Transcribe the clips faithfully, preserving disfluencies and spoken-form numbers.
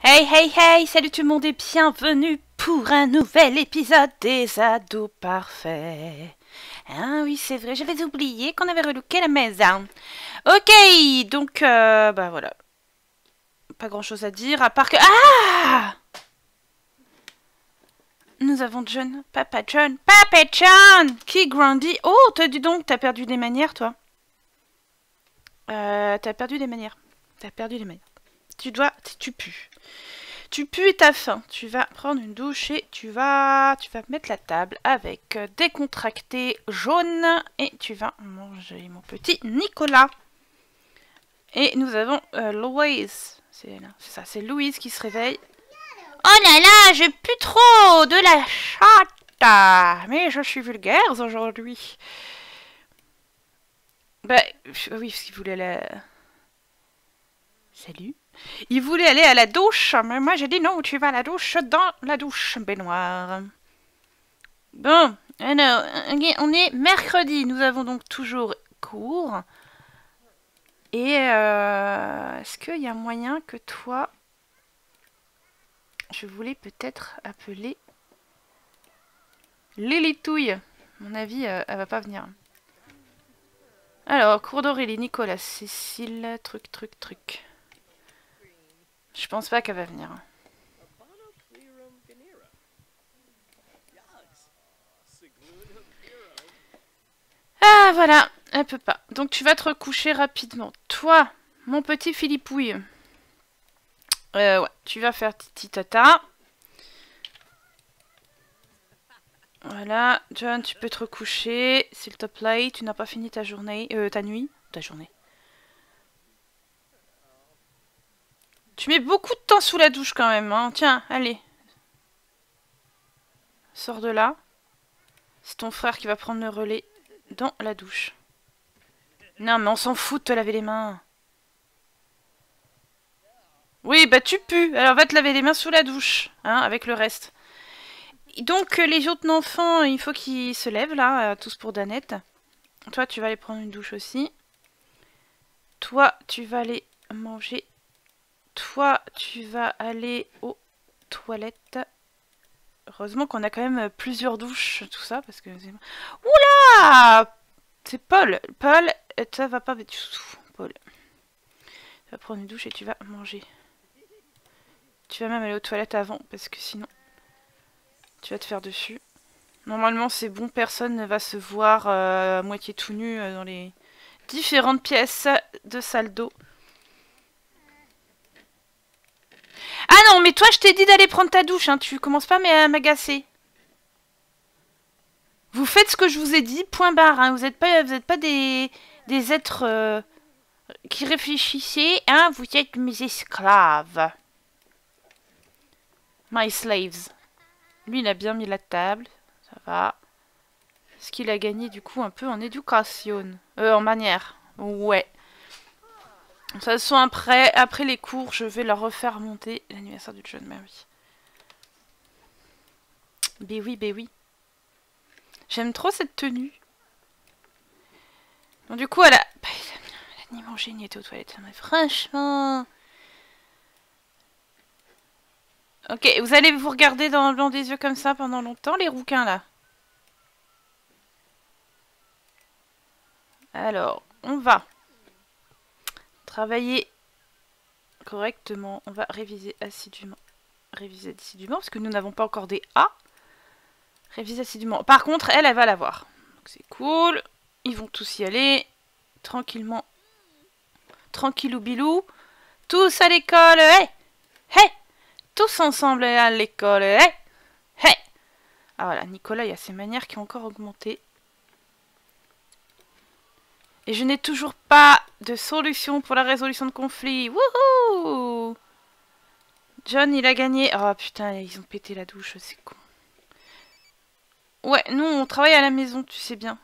Hey hey hey, salut tout le monde et bienvenue pour un nouvel épisode des ados parfaits. Ah oui c'est vrai, j'avais oublié qu'on avait relooké la maison. Ok, donc euh, bah voilà. Pas grand chose à dire à part que... Ah, nous avons John, Papa John, Papa John qui grandit. Oh, t'as dit donc, t'as perdu des manières toi. Euh, t'as perdu des manières. T'as perdu des manières. Tu dois, tu pues. Tu pues et t'as faim. Tu vas prendre une douche et tu vas, tu vas mettre la table avec décontracté jaune et tu vas manger mon petit Nicolas. Et nous avons euh, Louise. C'est ça, c'est Louise qui se réveille. Oh là là, je pue trop de la chatte. Mais je suis vulgaire aujourd'hui. Bah oui, parce qu'il voulait la... Salut. Il voulait aller à la douche, mais moi j'ai dit non, tu vas à la douche dans la douche baignoire. Bon, alors, on est mercredi, nous avons donc toujours cours. Et euh, est-ce qu'il y a moyen que toi... Je voulais peut-être appeler Lilitouille. À mon avis, euh, elle va pas venir. Alors, cours d'Aurélie, Nicolas, Cécile, truc, truc, truc. Je pense pas qu'elle va venir. Ah, voilà, elle peut pas. Donc tu vas te recoucher rapidement. Toi, mon petit Philippouille. Euh, ouais, tu vas faire titi tata. Voilà, John, tu peux te recoucher, s'il te plaît. Tu n'as pas fini ta journée, euh, ta nuit, ta journée. Tu mets beaucoup de temps sous la douche quand même, hein. Tiens, allez. Sors de là. C'est ton frère qui va prendre le relais dans la douche. Non, mais on s'en fout de te laver les mains. Oui, bah tu pues. Alors va te laver les mains sous la douche, hein, avec le reste. Donc les autres enfants, il faut qu'ils se lèvent là, tous pour Danette. Toi, tu vas aller prendre une douche aussi. Toi, tu vas aller manger. Toi, tu vas aller aux toilettes. Heureusement qu'on a quand même plusieurs douches, tout ça, parce que... Oula! C'est Paul. Paul, ça va pas du tout. Paul. Tu vas prendre une douche et tu vas manger. Tu vas même aller aux toilettes avant, parce que sinon... Tu vas te faire dessus. Normalement, c'est bon, personne ne va se voir euh, à moitié tout nu euh, dans les différentes pièces de salle d'eau. Ah non, mais toi, je t'ai dit d'aller prendre ta douche, hein. Tu commences pas à m'agacer. Vous faites ce que je vous ai dit, point barre. Hein. Vous n'êtes pas, vous êtes pas des, des êtres euh, qui réfléchissaient. Hein. Vous êtes mes esclaves. My slaves. Lui, il a bien mis la table. Ça va. Est-ce qu'il a gagné, du coup, un peu en éducation? Euh, en manière. Ouais. De toute façon, après, après les cours, je vais leur refaire monter l'anniversaire du John Mary. Ben oui, ben oui. J'aime trop cette tenue. Donc du coup, elle a... Bah, elle a ni mangé ni été aux toilettes. Mais franchement... Ok, vous allez vous regarder dans le blanc des yeux comme ça pendant longtemps, les rouquins, là. Alors, on va travailler correctement. On va réviser assidûment. Réviser assidûment, parce que nous n'avons pas encore des A. Réviser assidûment. Par contre, elle, elle va l'avoir. Donc c'est cool. Ils vont tous y aller. Tranquillement. Tranquillou bilou. Tous à l'école. Hey! Hey! Tous ensemble à l'école. Hey! Hey! Ah voilà, Nicolas, il y a ses manières qui ont encore augmenté. Et je n'ai toujours pas de solution pour la résolution de conflit. Wouhou! John, il a gagné. Oh putain, ils ont pété la douche, c'est con. Ouais, nous, on travaille à la maison, tu sais bien.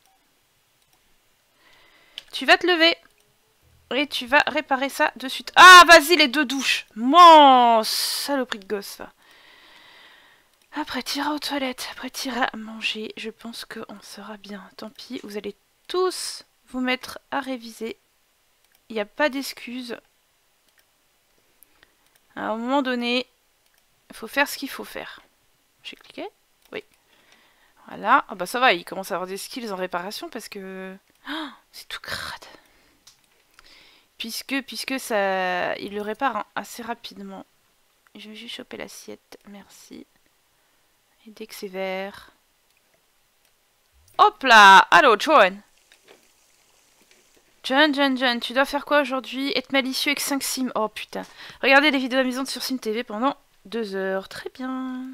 Tu vas te lever. Et tu vas réparer ça de suite. Ah, vas-y, les deux douches. Mon saloperie de gosse, ça. Après, tu iras aux toilettes. Après, tu iras manger. Je pense qu'on sera bien. Tant pis, vous allez tous vous mettre à réviser. Il n'y a pas d'excuses. À un moment donné, il faut faire ce qu'il faut faire. J'ai cliqué? Oui. Voilà. Ah bah ça va, il commence à avoir des skills en réparation parce que... Oh, c'est tout crade. Puisque, puisque ça... Il le répare hein, assez rapidement. Je vais juste choper l'assiette. Merci. Et dès que c'est vert... Hop là! Allô, John! John, John, John, tu dois faire quoi aujourd'hui? Être malicieux avec cinq sims. Oh putain. Regardez des vidéos amusantes sur Sim T V pendant deux heures. Très bien.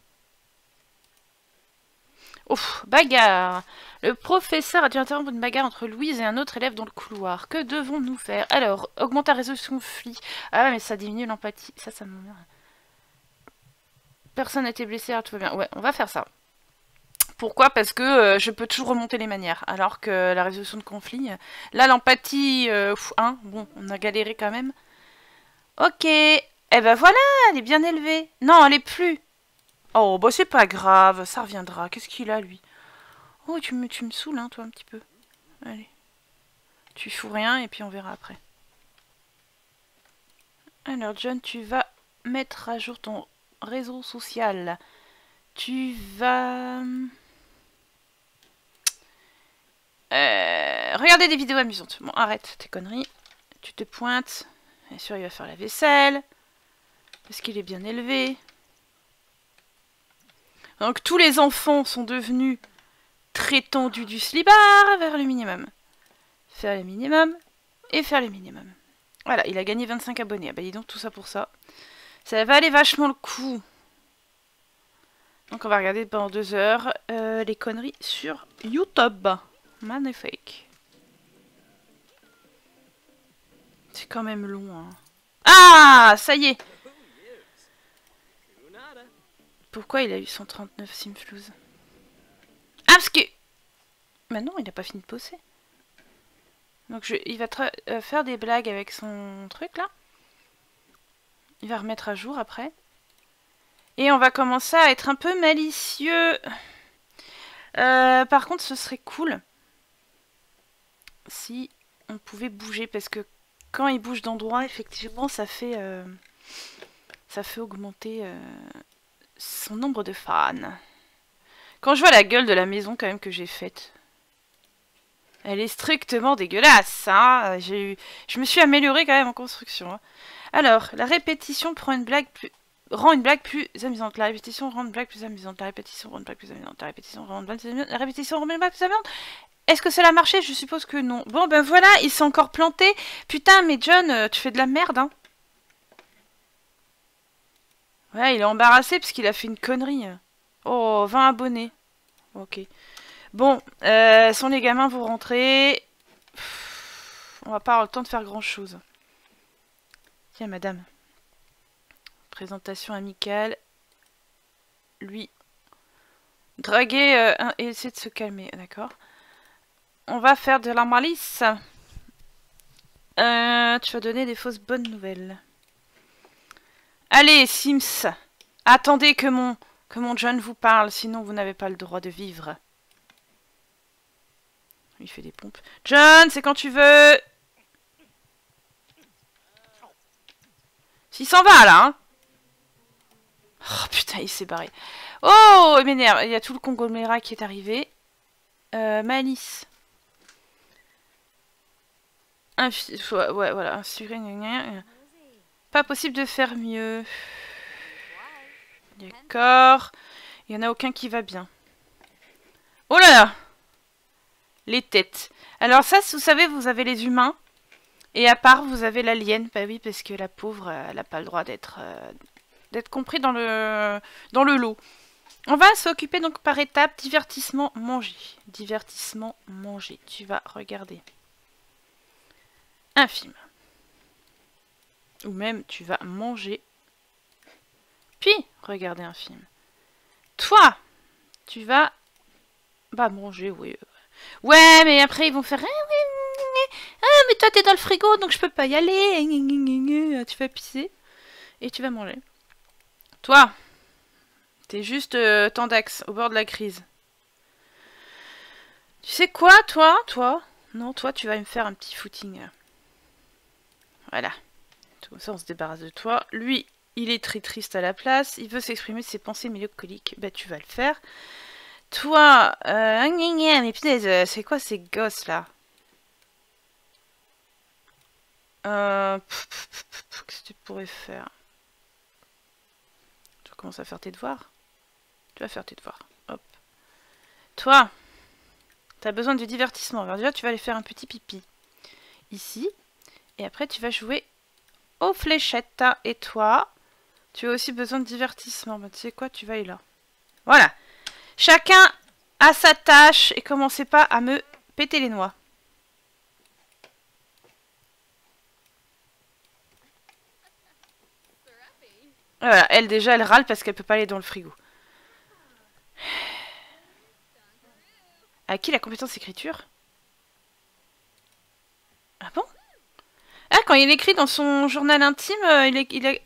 Ouf, bagarre. Le professeur a dû interrompre une bagarre entre Louise et un autre élève dans le couloir. Que devons-nous faire? Alors, augmenter la résolution conflit. Ah mais ça diminue l'empathie. Ça, ça m'emmerde. Personne n'a été blessé, alors tout va bien. Ouais, on va faire ça. Pourquoi? Parce que euh, je peux toujours remonter les manières. Alors que la résolution de conflit... Euh, là, l'empathie... Euh, hein, bon, on a galéré quand même. Ok. Eh ben voilà, elle est bien élevée. Non, elle est plus. Oh, bah c'est pas grave, ça reviendra. Qu'est-ce qu'il a, lui? Oh, tu me, tu me saoules, hein, toi, un petit peu. Allez. Tu fous rien, et puis on verra après. Alors, John, tu vas mettre à jour ton réseau social. Tu vas... Euh, regarder des vidéos amusantes. Bon, arrête tes conneries. Tu te pointes. Bien sûr, il va faire la vaisselle. Parce qu'il est bien élevé. Donc, tous les enfants sont devenus très tendus du slibard vers le minimum. Faire le minimum et faire le minimum. Voilà, il a gagné vingt-cinq abonnés. Ah bah dis donc, tout ça pour ça. Ça va aller vachement le coup. Donc on va regarder pendant deux heures euh, les conneries sur YouTube. Magnifique. C'est quand même long. Hein. Ah, ça y est. Pourquoi il a eu cent trente-neuf simflouz? Ah, parce que... Mais non, il n'a pas fini de poser. Donc je... il va euh, faire des blagues avec son truc là. Il va remettre à jour après. Et on va commencer à être un peu malicieux. Euh, par contre, ce serait cool si on pouvait bouger. Parce que quand il bouge d'endroit, effectivement, ça fait, euh, ça fait augmenter euh, son nombre de fans. Quand je vois la gueule de la maison quand même que j'ai faite, elle est strictement dégueulasse. Hein. J'ai eu... Je me suis améliorée quand même en construction. Hein. Alors, la répétition prend une blague plus... rend une blague plus amusante. La répétition rend une blague plus amusante. La répétition rend une blague plus amusante. La répétition rend une blague plus amusante. La répétition rend une blague plus amusante. Est-ce que cela a marché? Je suppose que non. Bon, ben voilà, il s'est encore planté. Putain, mais John, tu fais de la merde, hein. Ouais, il est embarrassé parce qu'il a fait une connerie. Oh, vingt abonnés. Ok. Bon, euh, sont les gamins, vous rentrez. On va pas avoir le temps de faire grand-chose. Tiens, madame. Présentation amicale. Lui. Draguer euh, un, et essayer de se calmer, d'accord. On va faire de la malice. Euh, tu vas donner des fausses bonnes nouvelles. Allez, Sims. Attendez que mon, que mon John vous parle, sinon vous n'avez pas le droit de vivre. Il fait des pompes. John, c'est quand tu veux. S'il s'en va, là, hein. Oh, putain, il s'est barré. Oh, il m'énerve. Il y a tout le conglomérat qui est arrivé. Euh, malice. Infi ouais, ouais, voilà. Insurer, pas possible de faire mieux. D'accord. Il n'y en a aucun qui va bien. Oh là là. Les têtes. Alors ça, vous savez, vous avez les humains. Et à part, vous avez l'alien. Bah oui, parce que la pauvre, elle n'a pas le droit d'être euh, d'être compris dans le, dans le lot. On va s'occuper donc par étapes. Divertissement, manger. Divertissement, manger. Tu vas regarder un film. Ou même, tu vas manger. Puis, regarder un film. Toi, tu vas... Bah, manger, oui. Ouais, mais après, ils vont faire... Ah, mais toi, t'es dans le frigo, donc je peux pas y aller. Tu vas pisser. Et tu vas manger. Toi, t'es juste euh, tendax, au bord de la crise. Tu sais quoi, toi Toi Non, toi, tu vas me faire un petit footing. Voilà. Comme ça, on se débarrasse de toi. Lui, il est très triste à la place. Il veut s'exprimer de ses pensées mélancoliques. Bah, tu vas le faire. Toi, euh... mais putain, c'est quoi ces gosses, là? Euh... Qu'est-ce que tu pourrais faire? Tu commences à faire tes devoirs? Tu vas faire tes devoirs. Hop. Toi, t'as besoin de divertissement. Alors déjà, tu vas aller faire un petit pipi. Ici. Et après, tu vas jouer aux fléchettes. Et toi, tu as aussi besoin de divertissement. Bah, tu sais quoi, tu vas aller là. Voilà. Chacun a sa tâche. Et commencez pas à me péter les noix. Voilà, elle déjà, elle râle parce qu'elle peut pas aller dans le frigo. À qui la compétence écriture? Ah bon? Ah, quand il écrit dans son journal intime, euh, il est... Il est...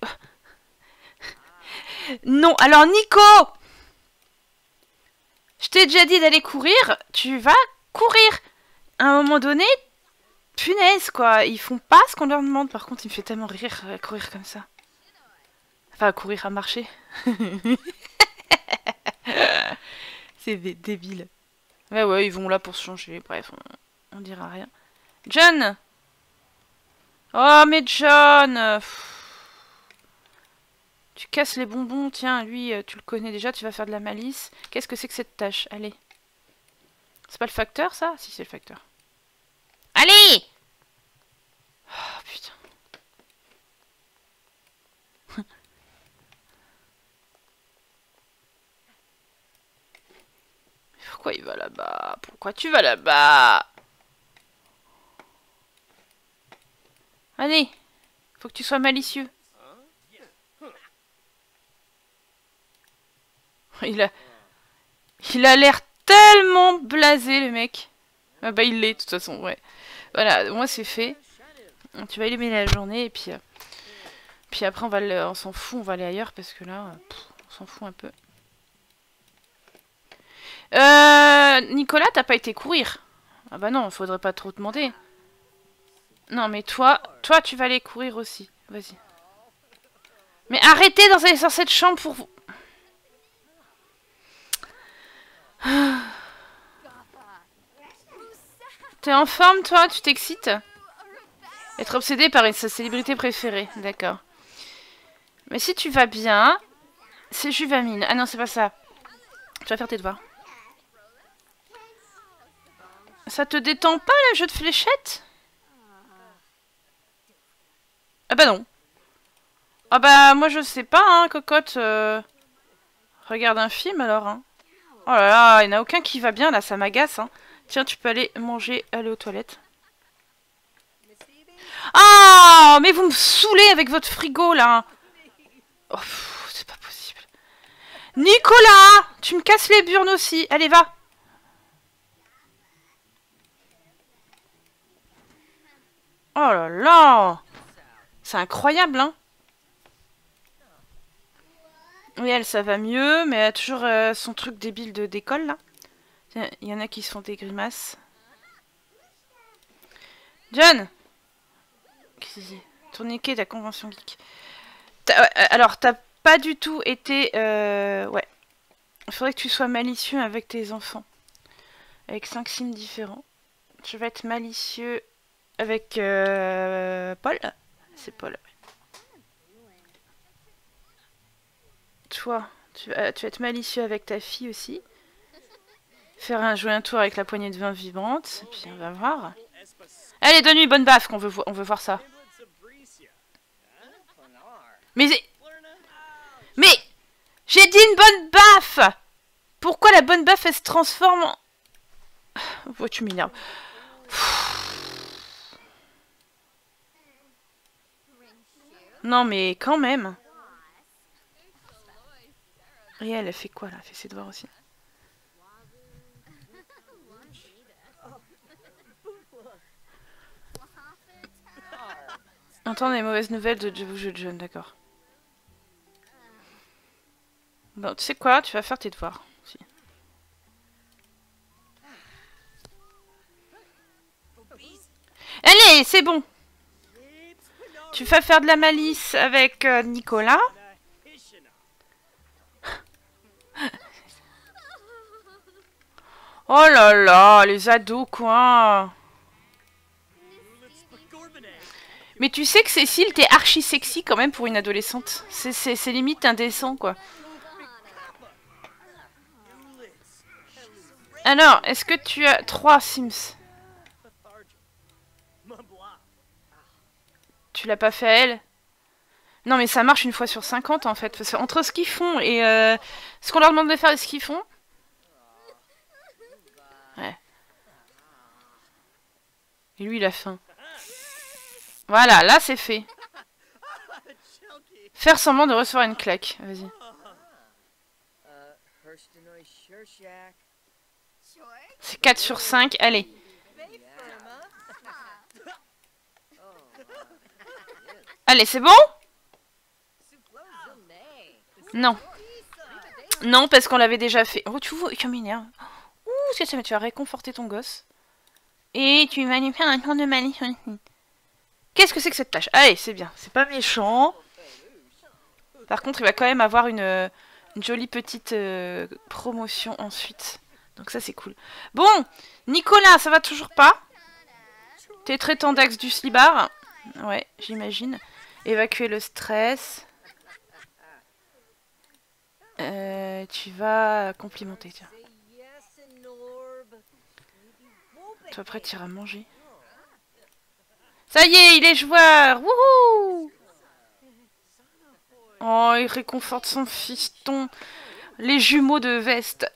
Non, alors Nico! Je t'ai déjà dit d'aller courir, tu vas courir. À un moment donné, punaise quoi, ils font pas ce qu'on leur demande. Par contre, il me fait tellement rire à courir comme ça. Enfin, à courir, à marcher. C'est débile. Ouais, ouais, ils vont là pour se changer. Bref, on, on dira rien. John! Oh, mais John! Pff. Tu casses les bonbons. Tiens, lui, tu le connais déjà, tu vas faire de la malice. Qu'est-ce que c'est que cette tâche? Allez. C'est pas le facteur, ça? Si, c'est le facteur. Allez! Oh, putain. Pourquoi il va là-bas? Pourquoi tu vas là-bas? Allez, faut que tu sois malicieux. Il a... Il a l'air tellement blasé, le mec. Ah bah il l'est, de toute façon, ouais. Voilà, moi c'est fait. Tu vas éliminer la journée, et puis... Euh... Puis après, on va le... on s'en fout, on va aller ailleurs, parce que là, pff, on s'en fout un peu. Euh... Nicolas, t'as pas été courir? Ah bah non, faudrait pas trop demander. Non, mais toi, toi, tu vas aller courir aussi. Vas-y. Mais arrêtez d'aller dans cette chambre pour vous. T'es en forme, toi? Tu t'excites? Être obsédé par sa célébrité préférée. D'accord. Mais si tu vas bien, c'est Juvamine. Ah non, c'est pas ça. Tu vas faire tes devoirs. Ça te détend pas, le jeu de fléchettes? Ah bah non. Ah bah moi je sais pas, hein, cocotte. Euh... Regarde un film alors, hein. Oh là là, il n'y en a aucun qui va bien là, ça m'agace, hein. Tiens, tu peux aller manger, aller aux toilettes. Ah, mais vous me saoulez avec votre frigo là. Oh, c'est pas possible. Nicolas, tu me casses les burnes aussi. Allez, va. Oh là là. C'est incroyable, hein. Oui, elle, ça va mieux, mais elle a toujours euh, son truc débile de d'école, là. Il y en a qui se font des grimaces. John! Qu'est-ce que c'est? Tourniquet de la convention geek. As, euh, alors, t'as pas du tout été... Euh, ouais. Il faudrait que tu sois malicieux avec tes enfants. Avec cinq signes différents. Je vais être malicieux avec euh, Paul. C'est Paul. Toi, tu vas, tu vas être malicieux avec ta fille aussi. Faire un, jouer un tour avec la poignée de vin vibrante. Et puis on va voir. Allez, donne-lui bonne baffe qu'on veut, on veut voir ça. Mais... Mais... J'ai dit une bonne baffe! Pourquoi la bonne baffe, elle se transforme en... Oh, tu m'énerves. Non, mais quand même. Riel, elle fait quoi, là? Elle fait ses devoirs aussi. Entendre les mauvaises nouvelles de jeu de jeune, d'accord. Bon, tu sais quoi? Tu vas faire tes devoirs. Si. Allez, c'est bon. Tu vas faire de la malice avec euh, Nicolas. Oh là là, les ados, quoi. Mais tu sais que Cécile, t'es archi sexy quand même pour une adolescente. C'est limite indécent, quoi. Alors, est-ce que tu as trois Sims? Tu l'as pas fait à elle? Non, mais ça marche une fois sur cinquante en fait. Parce que entre ce qu'ils font et euh, ce qu'on leur demande de faire et ce qu'ils font. Ouais. Et lui, il a faim. Voilà, là c'est fait. Faire semblant de recevoir une claque. Vas-y. C'est quatre sur cinq. Allez. Allez, c'est bon? Non. Non, parce qu'on l'avait déjà fait. Oh, tu vois, il m'énerve. Ouh, c'est ça, mais tu vas réconforter ton gosse. Et tu vas lui faire un tour de malice. Qu'est-ce que c'est que cette tâche? Allez, c'est bien. C'est pas méchant. Par contre, il va quand même avoir une, une jolie petite euh, promotion ensuite. Donc ça, c'est cool. Bon, Nicolas, ça va toujours pas? T'es très tendax du slibard. Ouais, j'imagine. Évacuer le stress. Euh, tu vas complimenter, tiens. Toi, après, tu iras manger. Ça y est, il est joueur. Wouhou! Oh, il réconforte son fiston. Les jumeaux de veste.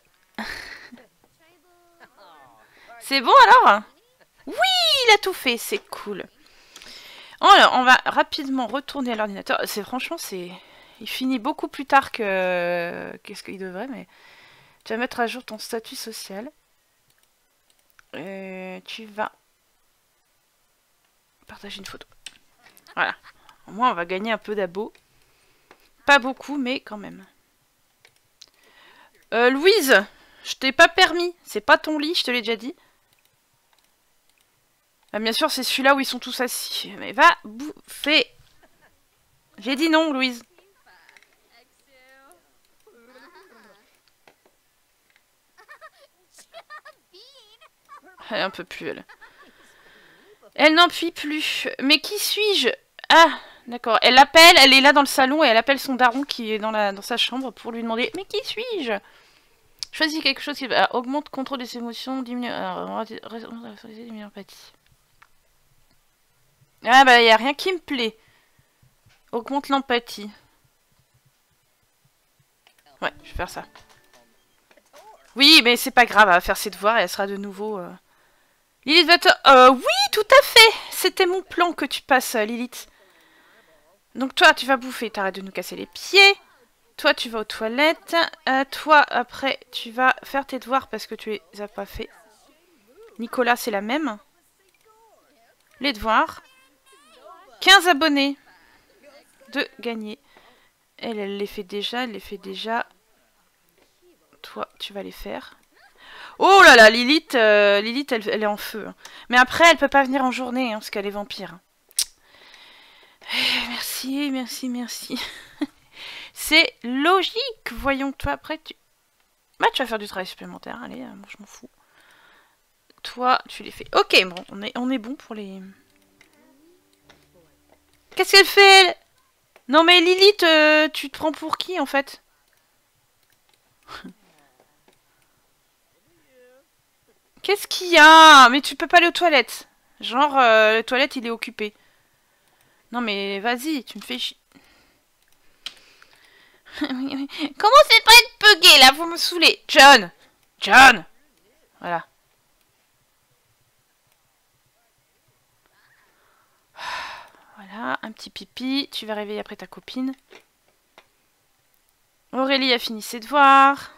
C'est bon alors? Oui, il a tout fait, c'est cool. Alors, on va rapidement retourner à l'ordinateur. C'est franchement, c'est... Il finit beaucoup plus tard que... Qu'est-ce qu'il devrait, mais... Tu vas mettre à jour ton statut social. Euh, tu vas... partager une photo. Voilà. Au moins, on va gagner un peu d'abos. Pas beaucoup, mais quand même. Euh, Louise, je t'ai pas permis. C'est pas ton lit, je te l'ai déjà dit. Ah, bien sûr, c'est celui-là où ils sont tous assis. Mais va bouffer. J'ai dit non, Louise. Elle en peut plus, elle. Elle n'en peut plus. Mais qui suis-je? Ah, d'accord. Elle appelle, elle est là dans le salon et elle appelle son daron qui est dans, la, dans sa chambre pour lui demander « Mais qui suis-je » Choisis quelque chose qui va augmente le contrôle des émotions, diminue... diminue l'empathie. Ah bah, il n'y a rien qui me plaît. Augmente l'empathie. Ouais, je vais faire ça. Oui, mais c'est pas grave, elle va faire ses devoirs et elle sera de nouveau... Euh... Lilith va te... Euh, oui, tout à fait. C'était mon plan que tu passes, Lilith. Donc toi, tu vas bouffer, t'arrêtes de nous casser les pieds. Toi, tu vas aux toilettes. Euh, toi, après, tu vas faire tes devoirs parce que tu les as pas fait. Nicolas, c'est la même. Les devoirs. quinze abonnés de gagner. Elle, elle les fait déjà, elle les fait déjà. Toi, tu vas les faire. Oh là là, Lilith, euh, Lilith elle, elle est en feu. Mais après, elle peut pas venir en journée, hein, parce qu'elle est vampire. Merci, merci, merci. C'est logique. Voyons, toi, après, tu... Bah, tu vas faire du travail supplémentaire. Allez, moi, je m'en fous. Toi, tu les fais. Ok, bon, on est, on est bon pour les... Qu'est-ce qu'elle fait, elle? Non, mais Lilith, euh, tu te prends pour qui, en fait? Qu'est-ce qu'il y a? Mais tu peux pas aller aux toilettes. Genre, euh, les toilettes, il est occupé. Non, mais vas-y, tu me fais chier. Comment c'est pas être bugué, là? Vous me saoulez. John! John! Voilà. Voilà, un petit pipi. Tu vas réveiller après ta copine. Aurélie a fini ses devoirs.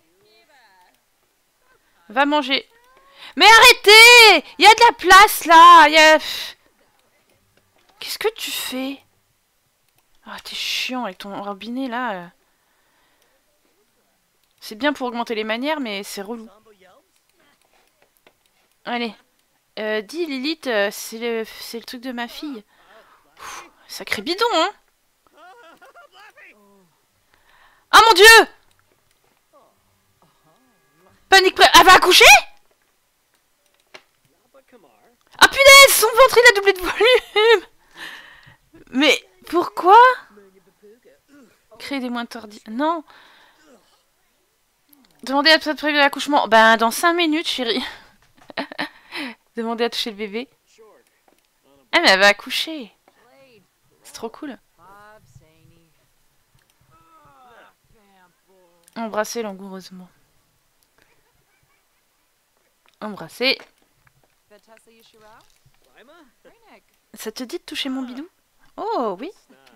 Va manger. Mais arrêtez! Il y a de la place, là! Il y a... Qu'est-ce que tu fais? Ah, oh, t'es chiant avec ton robinet, là. C'est bien pour augmenter les manières, mais c'est relou. Allez. Euh, dis, Lilith, c'est le, le truc de ma fille. Ouh, Sacré bidon, hein. Oh mon dieu! Panique pré... Elle va accoucher? Ah punaise! Son ventre il a doublé de volume! Mais pourquoi? Créer des moins tordis... Non! Demandez à peut-être prévu l'accouchement. Ben dans cinq minutes, chérie. Demandez à toucher le bébé. Ah mais elle va accoucher. C'est trop cool. Embrasser langoureusement. Embrasser. Ça te dit de toucher mon bidou? Oh oui.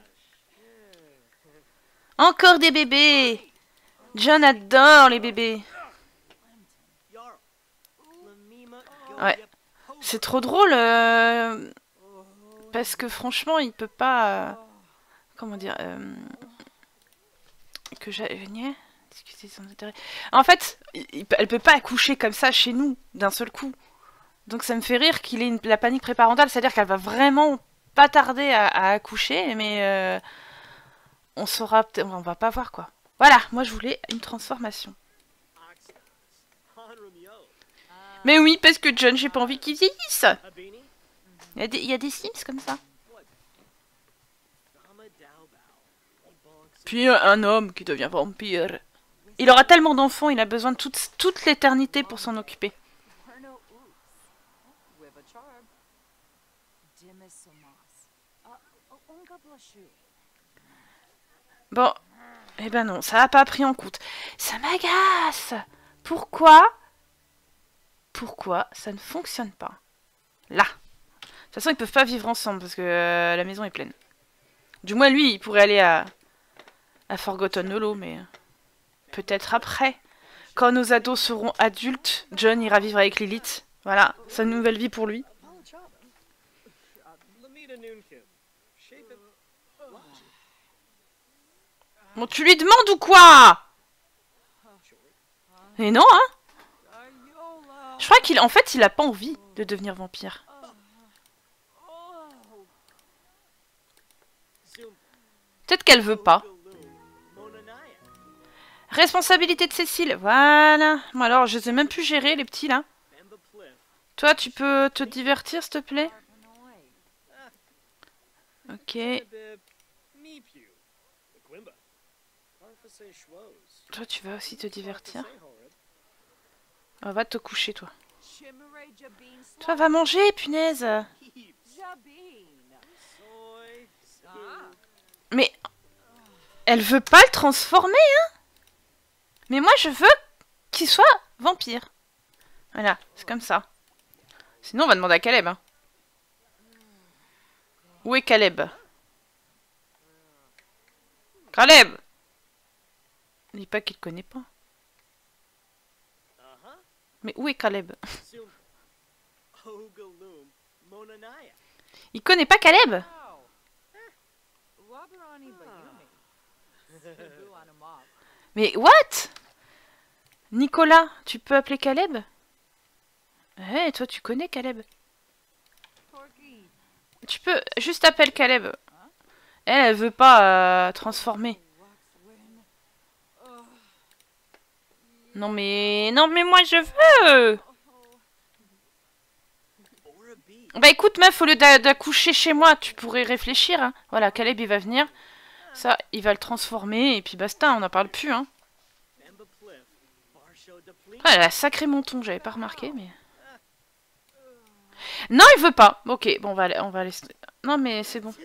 Encore des bébés. John adore les bébés. Ouais. C'est trop drôle. Euh, parce que franchement, il peut pas... Euh, comment dire euh, que j'ai... Discuter sans intérêt. En fait, il, elle peut pas accoucher comme ça chez nous, d'un seul coup. Donc ça me fait rire qu'il ait une, la panique préparentale, c'est-à-dire qu'elle va vraiment pas tarder à, à accoucher, mais euh, on saura peut-être, on va pas voir quoi. Voilà, moi je voulais une transformation. Mais oui, parce que John, j'ai pas envie qu'il vieillisse. Il y a des, il y a des Sims comme ça. Puis un homme qui devient vampire. Il aura tellement d'enfants, il a besoin de toute, toute l'éternité pour s'en occuper. Bon, eh ben non, ça n'a pas pris en compte. Ça m'agace. Pourquoi Pourquoi ça ne fonctionne pas? Là. De toute façon, ils peuvent pas vivre ensemble parce que euh, la maison est pleine. Du moins, lui, il pourrait aller à, à Forgotten Hollow, mais peut-être après. Quand nos ados seront adultes, John ira vivre avec Lilith. Voilà, sa nouvelle vie pour lui. Bon, tu lui demandes ou quoi? Et non, hein? Je crois qu'il, en fait, il a pas envie de devenir vampire. Peut-être qu'elle veut pas. Responsabilité de Cécile, voilà. Bon alors, je sais même plus gérer les petits là. Toi, tu peux te divertir, s'il te plaît? Ok. Toi, tu vas aussi te divertir. Oh, va te coucher, toi. Toi, va manger, punaise. Mais elle veut pas le transformer, hein? Mais moi, je veux qu'il soit vampire. Voilà, c'est comme ça. Sinon, on va demander à Caleb. Hein. Où est Caleb? Caleb! Dis pas qu'il te connaît pas. Mais où est Caleb? Il connaît pas Caleb? Mais what? Nicolas, tu peux appeler Caleb? Eh, hey, toi tu connais Caleb? Tu peux... Juste appelle Caleb. Elle, elle veut pas euh, transformer. Non mais... Non mais moi je veux. Bah écoute meuf, au lieu d'accoucher chez moi, tu pourrais réfléchir. Hein. Voilà, Caleb il va venir. Ça, il va le transformer et puis basta, on n'en parle plus. Hein. Ah, elle a sacré menton, j'avais pas remarqué, mais... Non, il veut pas. Ok, bon, on va, on va laisser... Non, mais c'est bon.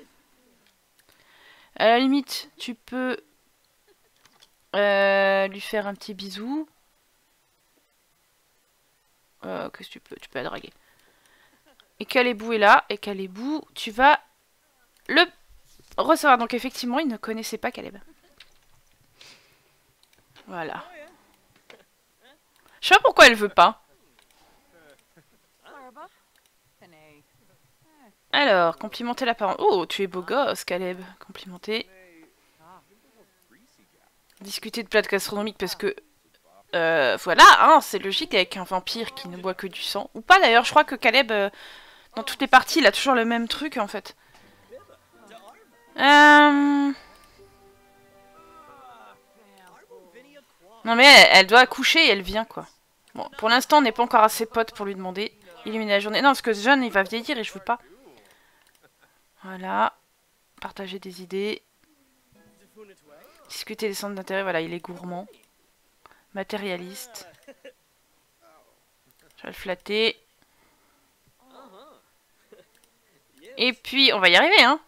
À la limite, tu peux... Euh, lui faire un petit bisou. Euh, Qu'est-ce que tu peux? Tu peux la draguer. Et Calebou est là. Et Calebou, tu vas le recevoir. Donc effectivement, il ne connaissait pas Caleb. Voilà. Je sais pas pourquoi elle veut pas. Alors, complimenter l'apparence. Oh, tu es beau gosse, Caleb. Complimenter. Discuter de plats gastronomiques parce que... Euh, voilà, hein, c'est logique avec un vampire qui ne boit que du sang. Ou pas d'ailleurs, je crois que Caleb, euh, dans toutes les parties, il a toujours le même truc en fait. Euh... Non mais elle, elle doit accoucher et elle vient quoi. Bon, pour l'instant on n'est pas encore assez potes pour lui demander. Illuminer la journée. Non parce que ce jeune il va vieillir et je veux pas. Voilà. Partager des idées. Discuter des centres d'intérêt. Voilà, il est gourmand. Matérialiste. Je vais le flatter. Et puis on va y arriver hein.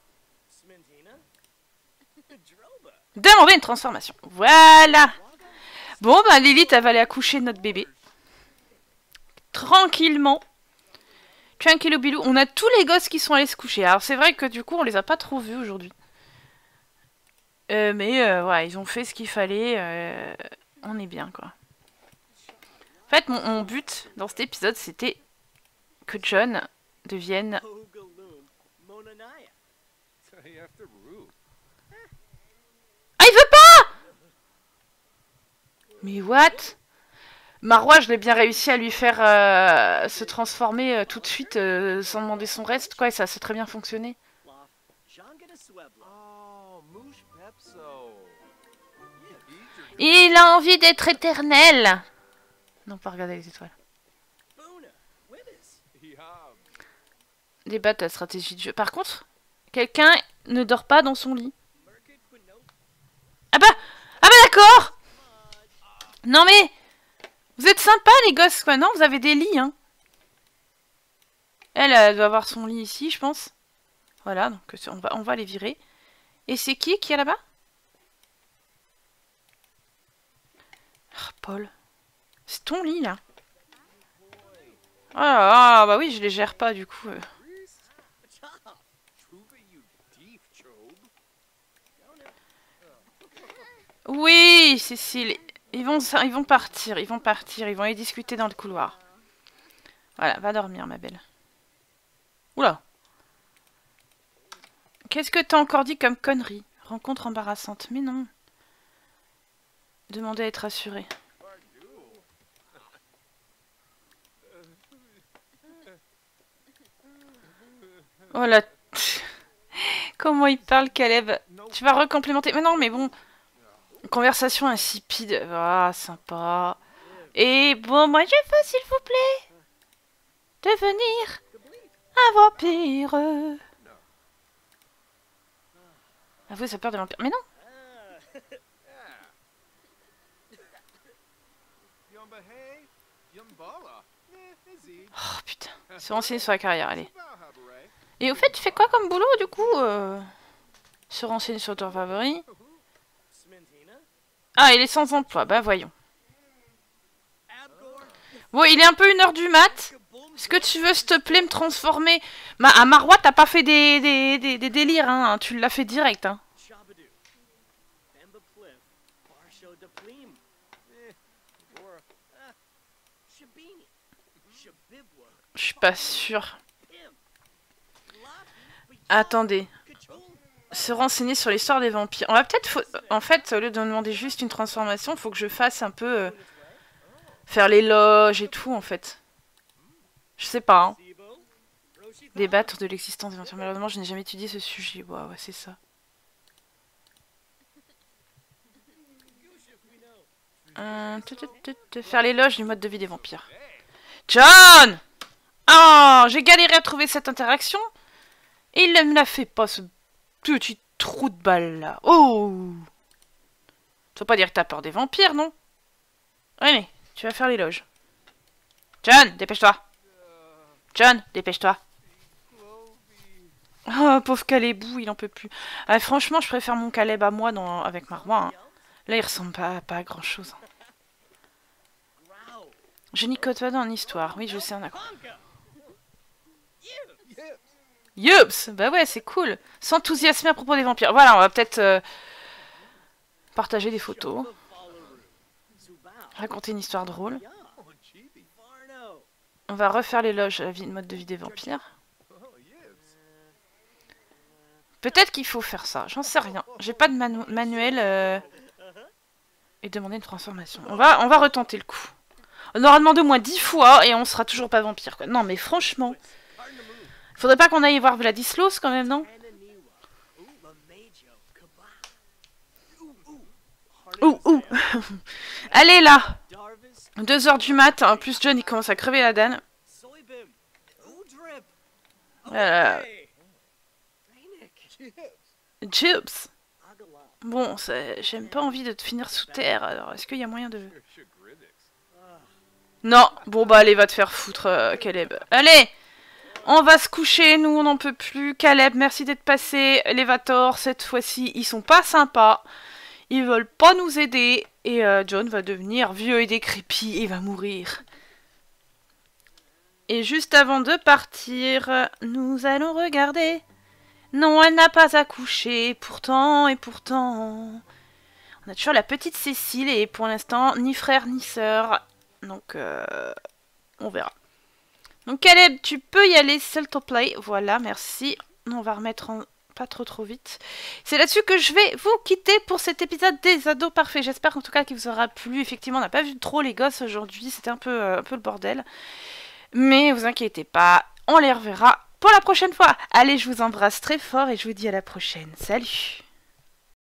Demander une transformation. Voilà. Bon, bah Lilith, elle va aller accoucher de notre bébé. Tranquillement. Tranquillou bilou. On a tous les gosses qui sont allés se coucher. Alors c'est vrai que du coup, on les a pas trop vus aujourd'hui. Euh, mais euh, voilà, ils ont fait ce qu'il fallait. Euh, on est bien, quoi. En fait, mon, mon but dans cet épisode, c'était que John devienne... Ah, il veut pas! Mais what? Marwa, je l'ai bien réussi à lui faire euh, se transformer euh, tout de suite euh, sans demander son reste, quoi, et ça a très bien fonctionné. Il a envie d'être éternel. Non, pas regarder les étoiles. Débattre la stratégie de jeu. Par contre, quelqu'un ne dort pas dans son lit. Ah bah, ah bah d'accord. Non mais, vous êtes sympas les gosses quoi, non? Vous avez des lits hein. Elle, elle doit avoir son lit ici, je pense. Voilà, donc on va, on va les virer. Et c'est qui qui est là-bas? Oh, Paul. C'est ton lit là. Ah, ah bah oui, je les gère pas du coup. Euh. Oui, Cécile. Ils vont, ils vont partir, ils vont partir, ils vont aller discuter dans le couloir. Voilà, va dormir ma belle. Oula. Qu'est-ce que t'as encore dit comme connerie? Rencontre embarrassante. Mais non. Demander à être assuré. Oh là. Comment il parle, Caleb? Tu vas recomplémenter. Mais non, mais bon. Conversation insipide. Ah, sympa. Et bon, moi je veux, s'il vous plaît, devenir un vampire. Avouez sa peur des vampires. Mais non. Oh putain. Se renseigner sur la carrière, allez. Et au fait, tu fais quoi comme boulot du coup euh... Se renseigner sur ton favori. Ah, il est sans emploi, bah voyons. Bon, il est un peu une heure du mat. Est-ce que tu veux, s'il te plaît, me transformer? Ma à Marwa, t'as pas fait des, des, des, des délires, hein. Tu l'as fait direct, hein. Je suis pas sûre. Attendez. Se renseigner sur l'histoire des vampires. On va peut-être... En fait, au lieu de demander juste une transformation, il faut que je fasse un peu... Euh, faire l'éloge et tout, en fait. Je sais pas, hein. Débattre de l'existence des vampires. Malheureusement, je n'ai jamais étudié ce sujet. Ouais, ouais, c'est ça. Euh, faire l'éloge du mode de vie des vampires. John! Oh, j'ai galéré à trouver cette interaction. Et il ne me l'a fait pas, ce petit trou de balle là. Oh! Tu vas pas dire que t'as peur des vampires, non? Allez, tu vas faire l'éloge. John, dépêche-toi. John, dépêche-toi. Oh, pauvre Calebou, il en peut plus. Ah, franchement, je préfère mon Caleb à moi dans... avec Marwa. Hein. Là, il ressemble pas, pas à grand-chose. Je n'y cote pas dans l'histoire. Oui, je sais, on a quoi. Yups! Bah ouais, c'est cool. S'enthousiasmer à propos des vampires. Voilà, on va peut-être euh, partager des photos. Raconter une histoire drôle. On va refaire l'éloge à la vie, mode de vie des vampires. Peut-être qu'il faut faire ça. J'en sais rien. J'ai pas de manu manuel. Euh... Et demander une transformation. On va, on va retenter le coup. On aura demandé au moins dix fois et on sera toujours pas vampire, quoi. Non, mais franchement... Faudrait pas qu'on aille voir Vladislaus, quand même, non? Ouh, ouh. Allez, là. deux heures du mat. En plus, John, il commence à crever la dalle. Euh... Chips. Bon, j'aime pas envie de te finir sous terre. Alors, est-ce qu'il y a moyen de... Non. Bon, bah, allez, va te faire foutre, euh, Caleb. Allez. On va se coucher, nous on n'en peut plus. Caleb, merci d'être passé. Les Vator, cette fois-ci, ils sont pas sympas. Ils veulent pas nous aider. Et euh, John va devenir vieux et décrépit et va mourir. Et juste avant de partir, nous allons regarder. Non, elle n'a pas accouché. Pourtant et pourtant. On a toujours la petite Cécile et pour l'instant, ni frère ni sœur. Donc, euh, on verra. Donc Caleb, tu peux y aller, s'il te plaît. Voilà, merci. On va remettre en... pas trop trop vite. C'est là-dessus que je vais vous quitter pour cet épisode des ados parfaits. J'espère en tout cas qu'il vous aura plu. Effectivement, on n'a pas vu trop les gosses aujourd'hui. C'était un peu, euh, un peu le bordel. Mais vous inquiétez pas, on les reverra pour la prochaine fois. Allez, je vous embrasse très fort et je vous dis à la prochaine. Salut!